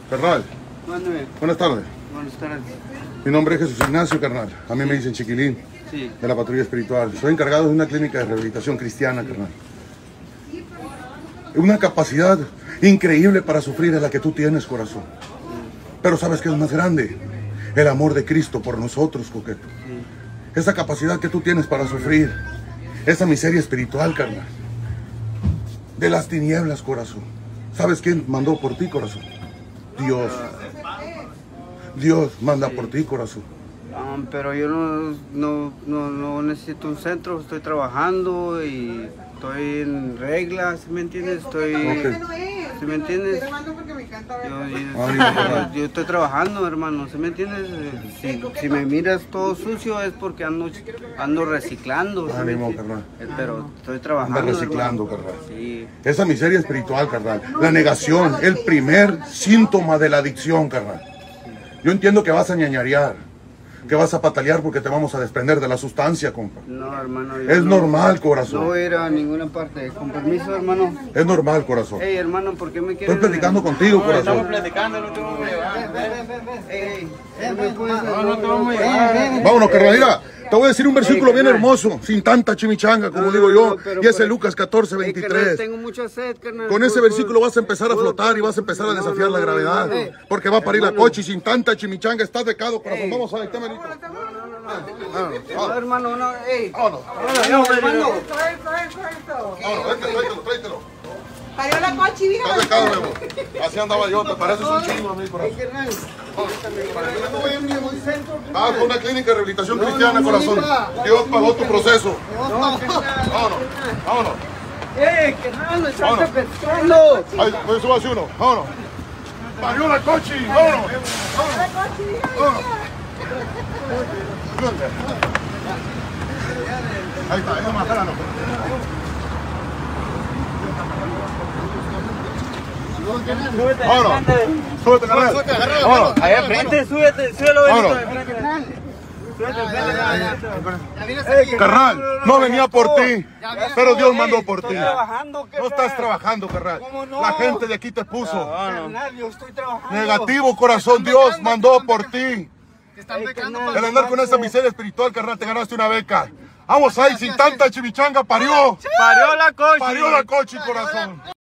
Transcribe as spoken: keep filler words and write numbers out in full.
Carnal, Mándeme. buenas tardes. Buenas tardes. Mi nombre es Jesús Ignacio, carnal. A mí me dicen Chiquilín, Sí. de la patrulla espiritual. Soy encargado de una clínica de rehabilitación cristiana, carnal. Una capacidad increíble para sufrir es la que tú tienes, corazón. Pero ¿sabes qué es más grande? El amor de Cristo por nosotros, coqueto. Sí. Esa capacidad que tú tienes para sufrir, esa miseria espiritual, carnal. De las tinieblas, corazón. ¿Sabes quién mandó por ti, corazón? Dios. Dios manda por ti, corazón. Um, pero yo no, no, no, no necesito un centro, estoy trabajando y estoy en reglas, ¿sí me entiendes? Estoy, Ok. ¿sí me entiendes? Yo, yo, Ay, yo- yo estoy trabajando, hermano, ¿sí me entiendes? Si, si me miras todo sucio es porque ando, ando reciclando, ¿sí me Ánimo, entiendes? carnal. Eh, Pero estoy trabajando, Anda reciclando, hermano. carnal. Sí. Esa miseria espiritual, carnal. La negación, el primer síntoma de la adicción, carnal. Yo entiendo que vas a ñañarear, que vas a patalear porque te vamos a desprender de la sustancia, compa. No, hermano. yo Es no- normal, No corazón. voy a ir a ninguna parte. Con permiso, hermano. Es normal, corazón. Hey, hermano, ¿por qué me quieres? Estoy platicando contigo, corazón. platicando, no te vamos a llevar. Ey, ey, ¿no me puedes- No, no te vamos a llevar. Vámonos, carnal. Mira, te voy a decir un versículo bien hermoso, sin tanta chimichanga, como No, digo no, yo. no, pero- Y es pero- el Lucas catorce, Ey, carnal, veintitrés. tengo mucha sed, carnal. Con ese Puedo- versículo vas a empezar a puedo- flotar y vas a empezar a No, desafiar no, la no, gravedad. no, no. Porque va a parir la Hermano. coche y sin tanta chimichanga estás de cado, corazón. Ey. Vamos a ver, témelo. No, hermano, no, ey. Vámonos. No, hermano. Vámonos, vete, tráetelo, tráetelo. Parió la coche, mira. Estás de cado, Memo. Así andaba yo, te pareces un chingo a mí, corazón. Carnal, Yo no voy a ir ni a un un centro. Ah, con una clínica de rehabilitación cristiana, no, corazón. mira. Dios pagó tu proceso. No, carnal. Vámonos, vámonos. Ey, carnal, me estás Vámonos. apestando. Ahí, pues súbase uno, vámonos. Parió la coche, vámonos. Vámonos. Ahí está, eso más grano. Vámonos. Súbete, carnal. Vámonos. Ahí enfrente, súbete, súbelo, Vámonos. Benito. enfrente. Súbete, enfrente. Carnal, no venía por ti, pero Dios mandó por ti. Estoy trabajando, No estás trabajando, carnal. ¿Cómo no? La gente de aquí te puso. Carnal, yo estoy trabajando. Negativo, corazón. Dios mandó por ti. Ey, carnal, El andar con esa miseria espiritual, carnal, te ganaste una beca. Vamos ahí, sin tanta chimichanga, parió. Parió la coche. Parió la coche, corazón.